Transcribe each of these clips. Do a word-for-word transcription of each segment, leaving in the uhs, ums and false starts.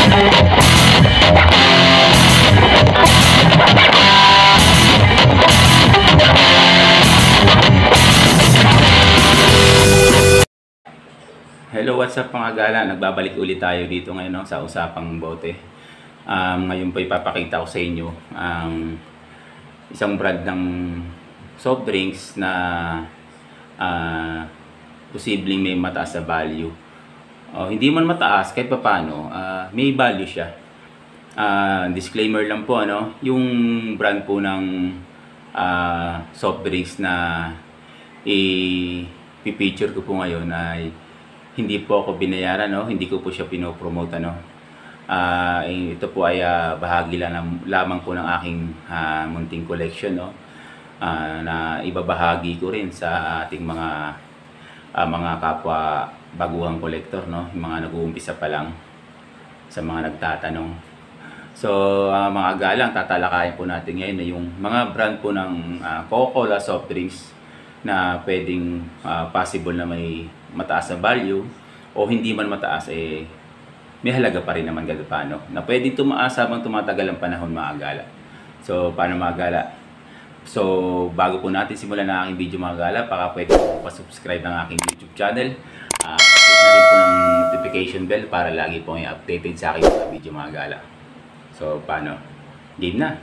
Hello, what's up mga gala? Nagbabalik ulit tayo dito ngayon no, sa usapang bote. Um, ngayon po ipapakita ko sa inyo ang isang brand ng soft drinks na uh, posibleng may mataas na value. O, hindi man mataas, kahit pa paano, uh, may value siya. Uh, disclaimer lang po, ano, yung brand po ng uh, soft drinks na i-feature ko po ngayon ay hindi po ako binayaran, no? Hindi ko po siya pinopromote, ano? Uh, ito po ay uh, bahagi lang, lamang po ng aking uh, munting collection, no? Uh, na ibabahagi ko rin sa ating mga uh, mga kapwa baguhang kolektor, no? Yung mga nag-uumpisa pa lang, sa mga nagtatanong. So, uh, mga galang, tatalakayin po natin ngayon na yung mga brand po ng uh, Coca-Cola soft drinks na pwedeng uh, possible na may mataas na value o hindi man mataas, eh may halaga pa rin naman kahit paano na pwedeng tumaas habang tumatagal ang panahon, mga gala. So paano mga gala? So bago po natin simulan na aking video mga gala, baka pwede po pa-subscribe ng aking YouTube channel, uh, click na rin po ng notification bell para lagi po kayo updated sa aking mga video mga gala. So paano? Game na!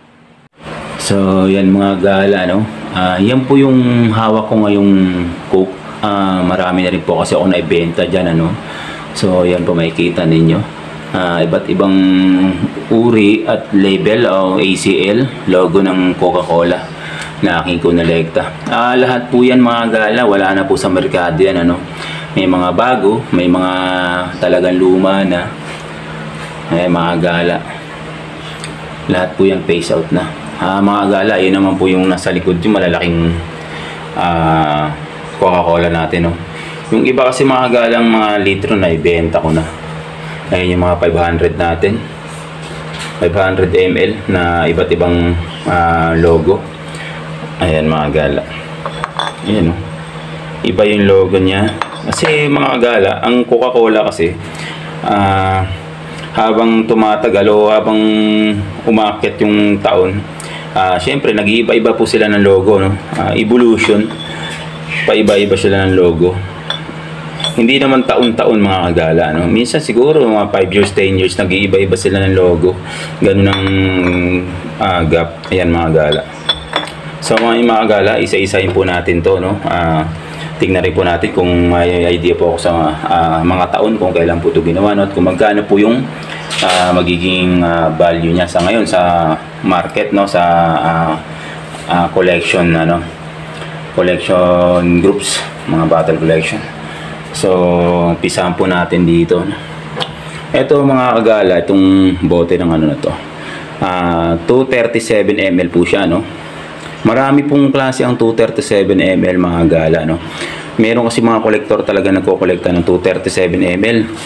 So yan mga gala, no? Uh, yan po yung hawak ko ngayong Coke. Uh, marami na rin po kasi ako naibenta dyan, ano? So yan po makikita ninyo, uh, iba't ibang uri at label o A C L, logo ng Coca-Cola na aking kunolekta. Uh, lahat po yan mga gala, wala na po sa merkado yan, ano? May mga bago, may mga talagang luma na. Ay mga gala, lahat po yan phase out na. Uh, mga gala, yun naman po yung nasa likod, yung malalaking uh, Coca-Cola natin, no? Yung iba kasi mga galang mga litro na ibenta ko na. Ayun yung mga five hundred natin, five hundred milliliters na iba't ibang uh, logo. Ayan mga gala, ayan, no? Iba yung logo niya kasi mga gala, ang Coca-Cola kasi uh, habang tumatagal o habang umakyat yung taon, uh, syempre nag-iiba-iba po sila ng logo, no? Uh, evolution, paiba-iba sila ng logo. Hindi naman taon-taon mga kagala, no? Minsan siguro mga five years, ten years nag-iiba-iba sila ng logo. Ganun ang uh, gap. Ayan mga gala. So mga mga gala, isa-isahin po natin to, no? Uh, tingnan rin po natin kung may idea po ako sa uh, mga taon kung kailan po ito ginawa, no? At kung magkano po yung uh, magiging uh, value niya sa ngayon sa market, no? Sa uh, uh, collection, ano? Collection groups, mga bottle collection. So, umpisahan po natin dito. Ito mga kagala, itong bote ng ano na to. Uh, two thirty-seven milliliters po siya, no? Marami pong klase ang two thirty-seven milliliters mga kagala, no? Meron kasi mga kolektor talaga nagko-kolekta ng two thirty-seven milliliters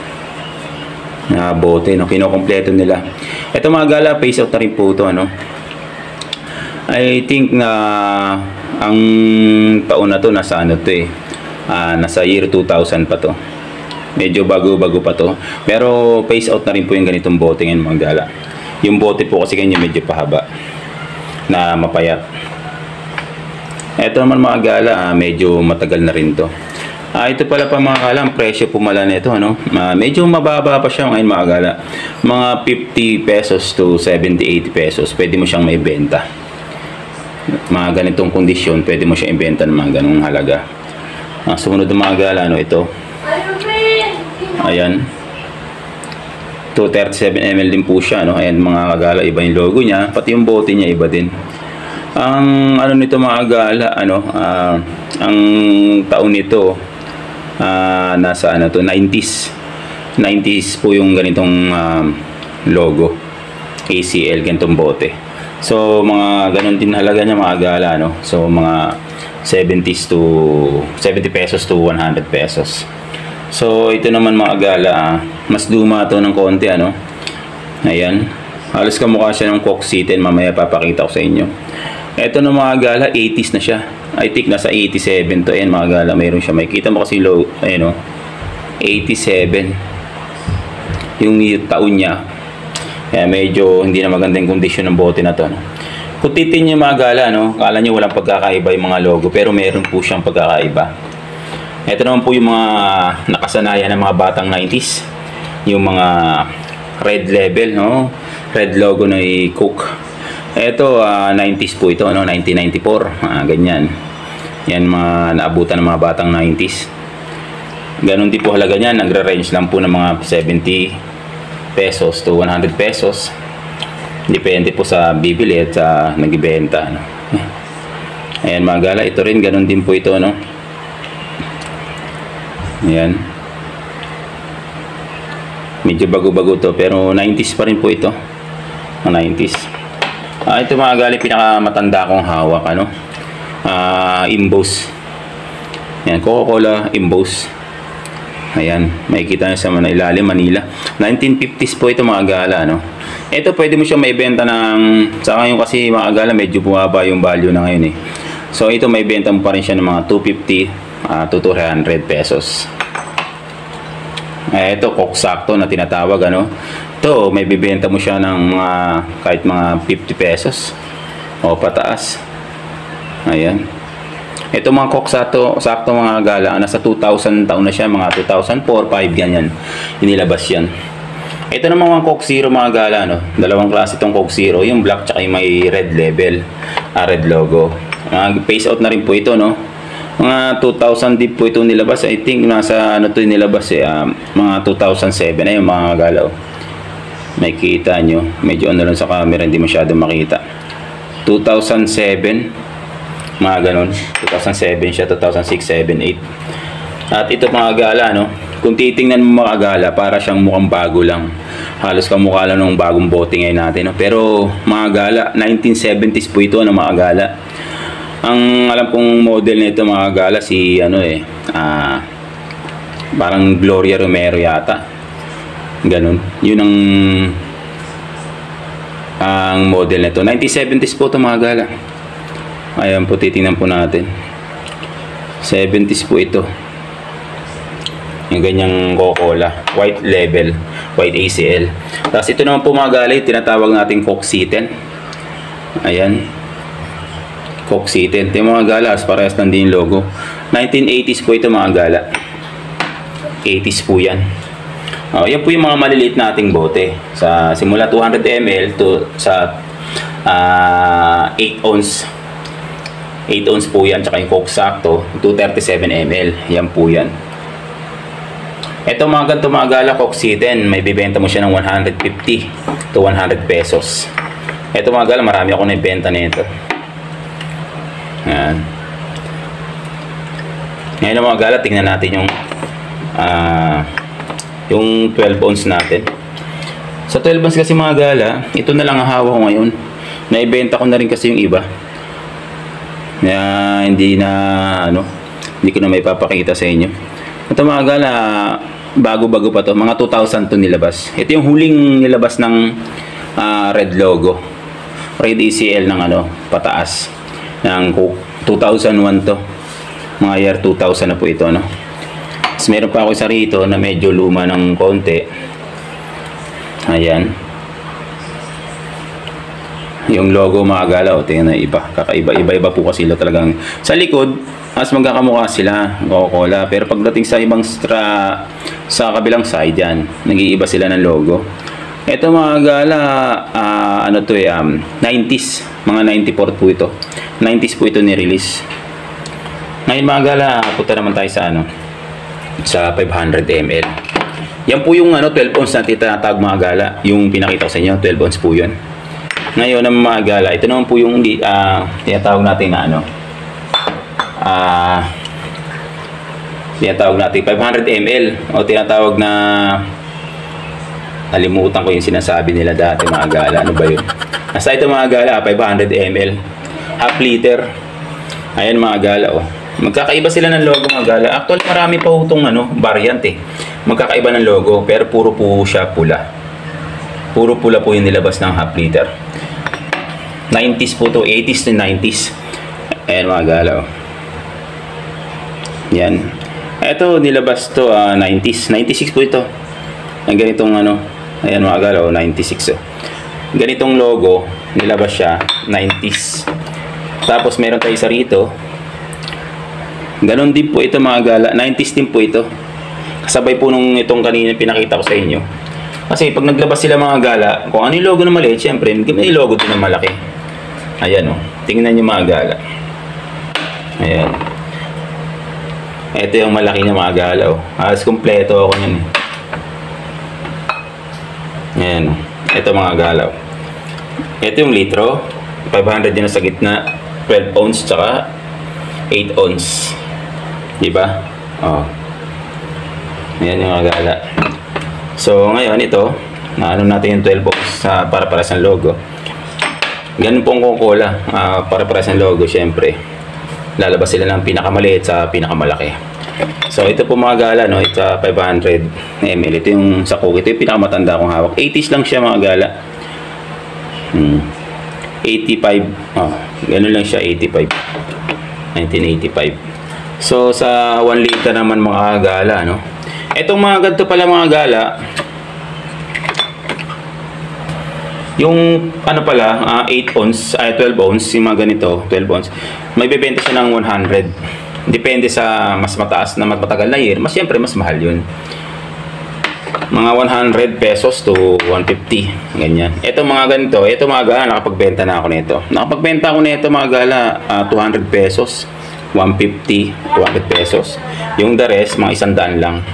na bote, no? Kinokompleto nila. Ito mga kagala, phase out na rin po ito, ano? I think na ang taon na to nasa ano to eh, uh, nasa year two thousand pa to, medyo bago-bago pa to, pero phase out na rin po yung ganitong bote ngayon mga gala. Yung bote po kasi kanya medyo pahaba na mapayat. Ito naman mga gala, uh, medyo matagal na rin to. Uh, ito pala pa mga gala, ang presyo pumala nito, ano? Uh, medyo mababa pa siya ngayon mga gala, mga fifty pesos to seventy eighty pesos pwede mo siyang maibenta. Mga ganitong kondisyon pwede mo siya ibenta ng mga ganong halaga. Ang sumunod ng mga gala, ano, ito, ayan, two thirty-seven milliliters din po siya, no? Ayan mga kagala, iba yung logo niya, pati yung bote niya iba din. Ang ano nito mga kagala, ano, uh, ang taon nito uh, nasa ano to, nineties nineties po yung ganitong uh, logo A C L, ganitong bote. So mga ganun din halaga niya mga gala, no? So mga seventies to seventy pesos to one hundred pesos. So ito naman mga gala, ah, mas luma to ng konti, ano? Ayan, halos kamukha siya ng Coke City, mamaya papakita ko sa inyo. Ito na mga gala, eighties na siya. I think nasa eighty-seven to. Ayan mga gala, mayroon siya, makikita mo kasi low, ayun, no? eighty-seven. yung taon niya. Kaya medyo hindi na magandang kondisyon ng bote na to, no? Kung titin niyo mga gala, no, kala niyo walang pagkakaiba yung mga logo, pero meron po siyang pagkakaiba. Ito naman po yung mga nakasanayan ng mga batang nineties, yung mga red label, no, red logo na i-Coke. Ito uh, nineties po ito, no, nineteen ninety-four, ah, ganyan. Yan mga naabutan ng mga batang nineties. Ganon din po halaga niyan, nagre-range lang po ng mga seventy pesos to one hundred pesos. Depende po sa bibili at sa nagbebenta, no. Ayan mga gala, ito rin ganon din po ito, no. Ayan. Medyo bago-bago to, pero nineties pa rin po ito. nineties. Ah, ito mga gala, pinakamatanda kong hawak, ano. Ah, Imbos. Ayan, Coca-Cola Imbos. Ayan, makikita nyo sa ilalim, Manila. nineteen fifties po ito mga gala, no. Ito pwede mo siyang maibenta ng, sa ngayon kasi mga gala medyo bumaba yung value na ngayon eh. So ito may benta mo pa rin siya ng mga two fifty uh, to two hundred pesos. Eh, ito Coke sakto na tinatawag, ano. Ito may bibenta mo siya ng mga kahit mga fifty pesos o pataas. Ayan. Ito mga Coke sakto, sakto mga gala, nasa two thousand taon na siya, mga two thousand four, five ganyan. Inilabas yan. Ito naman mga Coke Zero mga gala, no. Dalawang klase itong Coke Zero, yung black tsaka yung may red label, uh, red logo. Uh, phase out na rin po ito, no. Mga two thousand deep po ito nilabas. I think nasa ano to nilabas eh, uh, mga two thousand seven. Ayun mga gala, oh. Makikita nyo, medyo ano lang sa camera, hindi masyado makita. two thousand seven, mga ganon. two thousand seven siya, two thousand six, seven, eight. At ito mga gala, no. Kung titingnan mo mga gala, para siyang mukhang bago lang. Halos kamukha lang ng bagong bote ngayon natin, no? Pero mga gala, nineteen seventies po ito, no, mga gala. Ang alam kong model nito mga gala, si ano eh, ah, parang Gloria Romero yata. Ganun. Yun ang ang model nito. nineteen seventies po ito mga gala. Ayan po, titingnan po natin. seventies po ito. Yung ganyang Coca-Cola, white label, white A C L. Tapos ito naman po mga gala, tinatawag nating Coke Citten. Ayan, Coke Citten. Ito yung mga gala, parehas lang din yung logo. nineteen eighties po ito mga gala. eighties po yan. Oh, yan po yung mga maliliit nating bote. Sa simula two hundred milliliters to sa uh, eight ounce. eight ounce po yan, tsaka yung Coke sakto, two thirty-seven milliliters. Yan po yan. Ito mga ganito mga gala, Coke Citten, may bibenta mo siya ng one hundred fifty to one hundred pesos. Ito mga gala, marami ako naibenta nito. Yan. Ngayon mga gala, tingnan natin yung uh, yung twelve ounce natin. Sa twelve ounce kasi mga gala, ito na lang ang hawak ko ngayon. Naibenta ko na rin kasi yung iba. Na hindi na ano, hindi ko na may papakita sa inyo. Ito mga gala, bago-bago pa to, mga two thousand to nilabas. Ito yung huling nilabas ng uh, red logo, red A C L ng ano, pataas ng two thousand one to, mga year two thousand na po ito, no. Tapos meron pa ako isa rito na medyo luma ng konti. Ayan, yung logo mga gala, o tingnan na iba, kakaiba, iba-iba po kasi ilo talagang sa likod. Mas magkakamukha sila, Coca-Cola, pero pagdating sa ibang stra, sa kabilang side yan, nag-iiba sila ng logo. Ito mga gala, uh, ano to eh, um, nineties, mga ninety-four po ito. nineties po ito ni-release. Ngayon mga gala, punta naman tayo sa ano, sa five hundred milliliters. Yan po yung ano, twelve ounce na tinatawag mga gala, yung pinakita ko sa inyo, twelve ounce po yun. Ngayon ang mga gala, ito naman po yung uh, tinatawag natin na ano, ah, uh, tinatawag natin five hundred milliliters o tinatawag na, nalimutan ko yung sinasabi nila dati mga gala, ano ba yun? Nasa ito mga gala, five hundred milliliters, half liter. Ayan mga gala, oh. Magkakaiba sila ng logo mga gala. Actually marami pa itong ano, variant eh. Magkakaiba ng logo, pero puro po siya pula. Puro pula po yung nilabas ng half liter. nineties po to, eighties to nineties. Ayan mga gala, oh. Yan. Ito nilabas to uh, nineties, ninety-six po ito. Ang ganitong ano, ayan mga gala, oh, ninety-six oh. Ganitong logo, nilabas siya, nineties. Tapos meron tayo isa rito. Ganon din po ito mga gala, nineties din po ito. Kasabay po nung itong kanina pinakita ko sa inyo. Kasi pag naglabas sila mga gala, kung ano yung logo na maliit, syempre may logo din na malaki. Ayan oh, tingnan nyo mga gala. Ayan. Ito yung malaki niya mga gala oh. Halos kumpleto ako yan eh. Ayan oh. Ito mga galaw. Ito yung litro. five hundred yun sa gitna. twelve ounce tsaka eight ounce. Diba? Oh. Ayan yung mga gala. So ngayon ito, naano natin yung twelve ounce uh, para para sa logo. Ganun pong Coca-Cola. Uh, para para sa logo syempre. Lalabas sila ng pinakamaliit sa pinakamalaki. So ito po mga gala, no, ito five hundred milliliters. Ito yung sa Coke, ito yung pinakamatanda kong hawak. eighties lang siya mga gala. Hmm. eighty-five. Oh, ganun lang siya, eighty-five. nineteen eighty-five. So sa one liter naman mga gala, no. Etong mga ganito pala mga gala, yung ano pala, uh, eight ounce, ay twelve ounce, yung mga ganito, twelve ounce, may bebenta siya ng one hundred. Depende sa mas mataas na matagal na year, mas siyempre mas mahal yun. Mga one hundred pesos to one fifty, ganyan. Ito mga ganito, ito mga gala, nakapagbenta na ako nito. Nakapagbenta ako nito mga gala, uh, two hundred pesos, one fifty, two hundred pesos. Yung the rest, mga isang daan lang.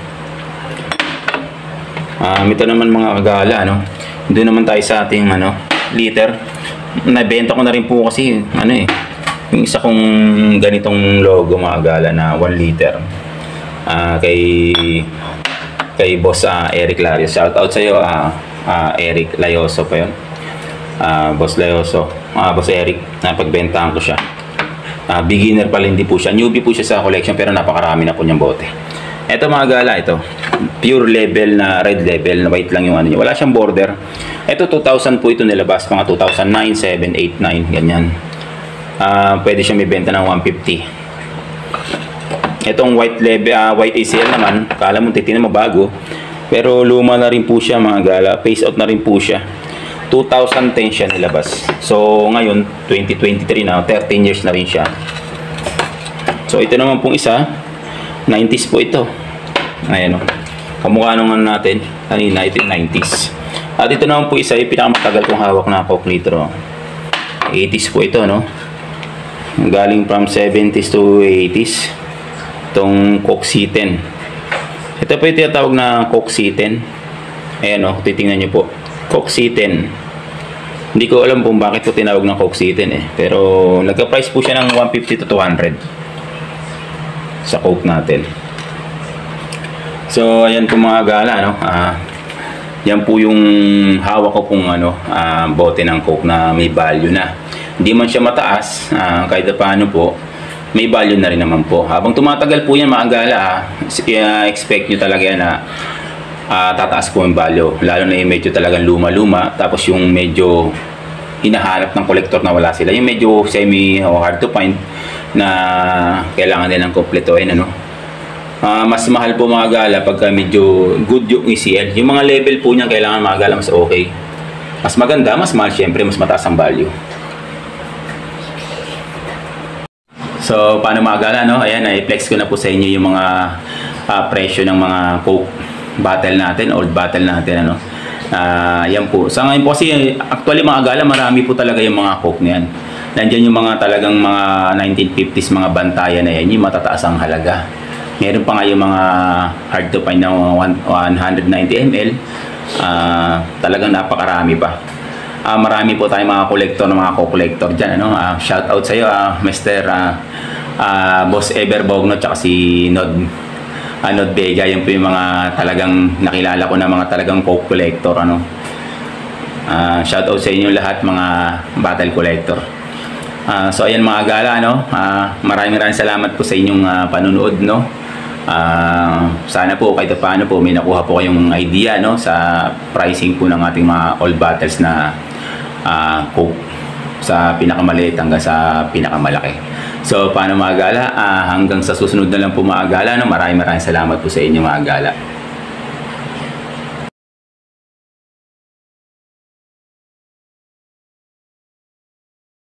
Um, ito naman mga gala, ano, doon naman tayo sa ating ano, liter. Nabenta ko na rin po kasi, ano eh, yung isa kong ganitong logo mga gala na one liter uh, kay kay boss uh, Eric Larios. Shout out sa iyo uh, uh, Eric Layoso pa yun. Uh, boss Layoso. Uh, boss Eric, napagbentahan ko siya. Uh, beginner pala, hindi po siya. Newbie po siya sa collection pero napakarami na po niyang bote. Ito mga gala, ito. Pure label na red label na white lang yung ano niya. Wala siyang border. Ito two thousand po ito nilabas. Mga two thousand nine, seven, eight, nine. Ganyan. Uh, pwede siya may benta ng one fifty. Itong white label, uh, white A C L naman, kala mo titingnan mo bago, pero luma na rin po siya mga gala, phase out na rin po siya. two thousand ten siya nilabas. So ngayon twenty twenty-three na, thirteen years na rin siya. So ito naman pong isa, nineties po ito. Ayan o. Kamukha naman natin kanina, ito yung nineties. At ito naman po isa, yung pinakamatagal kong hawak na Coke Nitro. eighties po ito, no? Galing from seventies to eighties. Itong Coke C ten. Ito po yung tinatawag na Coke C ten. Ayan o, titingnan nyo po. Coke C ten. Hindi ko alam kung bakit po tinawag ng Coke C ten eh. Pero nagka-price po siya ng one fifty to two hundred sa Coke natin. So ayan po mga gala, no? Ah, yan po yung hawak ko pong ano, ah, bote ng Coke na may value na. Hindi man siya mataas, ah, kahit paano po, may value na rin naman po. Habang tumatagal po yan mga gala, ah, expect nyo talaga yan na uh, tataas po yung value. Lalo na yung medyo talagang luma-luma, tapos yung medyo hinahanap ng kolektor na wala sila. Yung medyo semi o hard to find na kailangan nilang kumpletuhin, ano. Uh, mas mahal po mga gala pagka medyo good yung E C L. Yung mga level po niya kailangan mga gala mas okay. Mas maganda, mas mahal syempre, mas mataas ang value. So, paano mga gala, no? Ayan, i-flex ko na po sa inyo yung mga uh, presyo ng mga Coke bottle natin, old bottle natin, ano. Uh, yan po. Sa ngayon po kasi, actually mga gala, marami po talaga yung mga Coke niyan. Nandiyan yung mga talagang mga nineteen fifties, mga bantayan na yan, yung matataas ang halaga. Meron pa nga yung mga hard to find na one hundred ninety milliliters. Uh, talagang napakarami pa. Uh, marami po tayong mga kolektor ng mga co-collector dyan, ano? Uh, shout out sa iyo, uh, Mister Uh, uh, Boss Ever Bogno at si Nod uh, Nod Vega. Yan po yung mga talagang nakilala ko na mga talagang co-collector, ano? Uh, shout out sa inyo lahat mga battle collector. Uh, so ayan mga gala, no? Uh, maraming maraming salamat po sa inyong uh, panunood, no? Uh, sana po kahit paano po may nakuha po kayong idea, no, sa pricing po ng ating mga old bottles na uh, Coke, sa pinakamaliit hanggang sa pinakamalaki. So paano mga gala, uh, hanggang sa susunod na lang po mga gala, no? Maraming maraming salamat po sa inyo mga gala.